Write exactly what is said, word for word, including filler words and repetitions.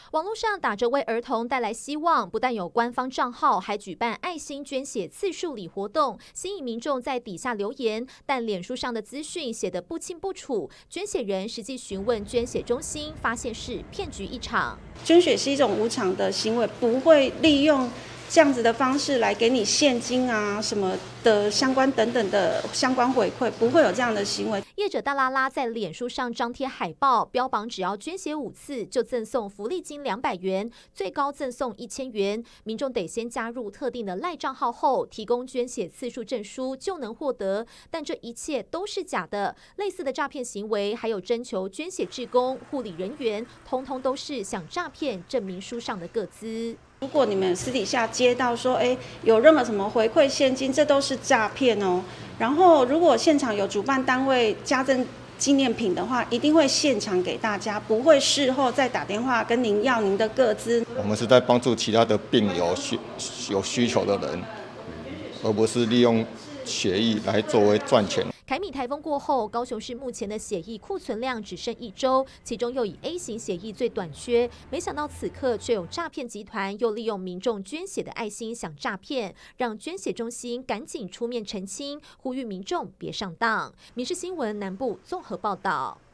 网络上打着为儿童带来希望，不但有官方账号，还举办爱心捐血次数礼活动，吸引民众在底下留言。但脸书上的资讯写得不清不楚，捐血人实际询问捐血中心，发现是骗局一场。 捐血是一种无偿的行为，不会利用这样子的方式来给你现金啊什么的相关等等的相关回馈，不会有这样的行为。 业者大拉拉在脸书上张贴海报，标榜只要捐血五次就赠送福利金两百元，最高赠送一千元。民众得先加入特定的赖账号后，提供捐血次数证书就能获得。但这一切都是假的，类似的诈骗行为还有征求捐血志工、护理人员，通通都是想诈骗证明书上的个资。 如果你们私底下接到说，哎，有任何什么回馈现金，这都是诈骗哦。然后，如果现场有主办单位加赠纪念品的话，一定会现场给大家，不会事后再打电话跟您要您的个资。 我们是在帮助其他的病友需有需求的人，而不是利用血液来作为赚钱。 凯米台风过后，高雄市目前的血液库存量只剩一周，其中又以 A 型血液最短缺。没想到此刻却有诈骗集团又利用民众捐血的爱心想诈骗，让捐血中心赶紧出面澄清，呼吁民众别上当。民视新闻南部综合报道。